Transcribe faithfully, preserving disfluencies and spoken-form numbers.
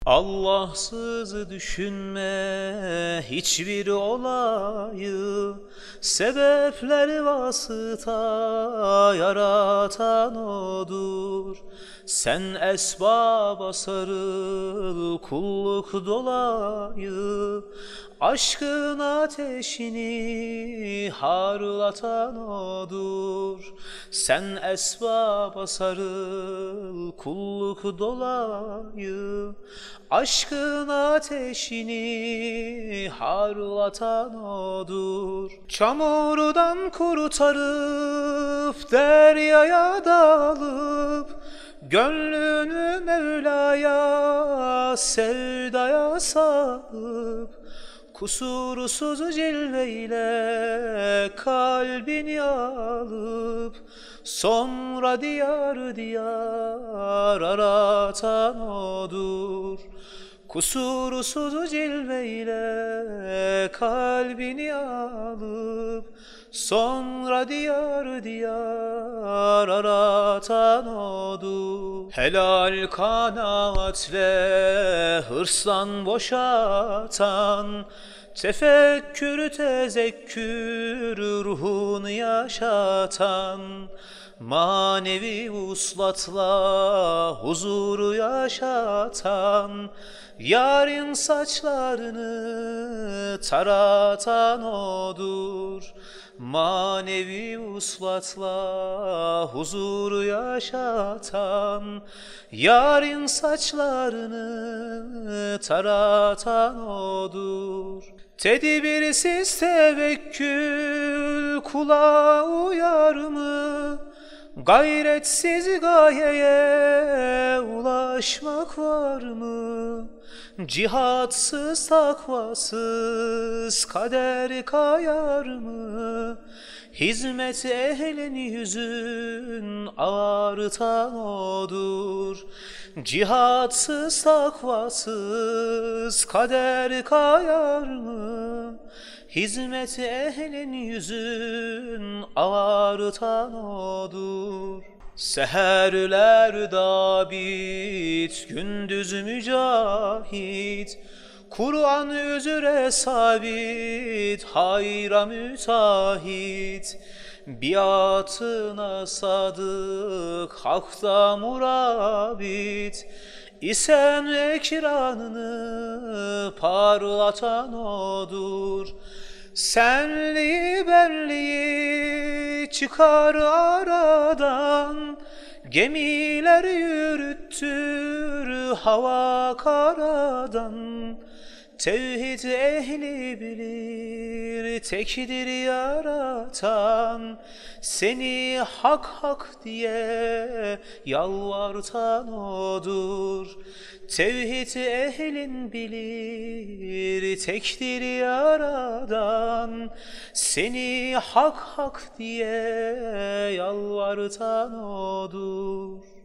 Allahsız düşünme hiçbir olayı, sebepleri vasıta yaratan O'dur. Sen esbaba sarıl, kulluk dolayı, aşkın ateşini harlatan O'dur. Sen esbaba sarıl, kulluk dolayı, aşkın ateşini harlatan O'dur. Çamurdan kurtarıp deryaya dalıp, gönlünü Mevla'ya sevdaya salıp, kusursuz cilveyle kalbini alıp, sonra diyar diyar aratan O'dur. Kusursuz cilveyle kalbini alıp, sonra diyar diyar aratan O'dur. Helal kanaatle hırslan boşatan, tefekkür tezekkür ruhunu yaşatan, manevi vuslatla huzuru yaşatan, yarın saçlarını taratan O'dur. Manevi vuslatla huzuru yaşatan, yarın saçlarını taratan O'dur. Tedbirsiz tevekkül kula uyar mı? Gayretsiz gayeye ulaşmak var mı? Cihatsız takvasız kader kayar mı? Hizmet ehlini yüzün ağırtan O'dur. Cihatsız takvasız kader kayar mı? Hizmet ehlin yüzün ağırtan O'dur. Seherler dabit, gündüz mücahit, Kur'an üzere sabit, hayra müteahhit, biatına sadık, hakta murabit, İsen ekranını parlatan O'dur. Senli benliği çıkar aradan, gemiler yürüttür hava karadan. Tevhid ehli bilir tekdir yaratan, seni hak hak diye yalvartan O'dur. Tevhid ehlin bilir tekdir yaradan, seni hak hak diye yalvartan O'dur.